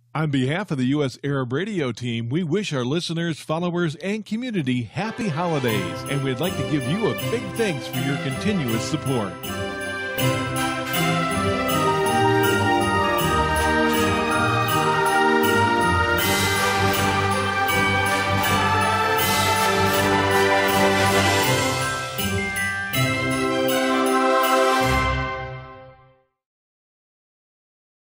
On behalf of the U.S. Arab Radio team, we wish our listeners, followers, and community happy holidays, and we'd like to give you a big thanks for your continuous support.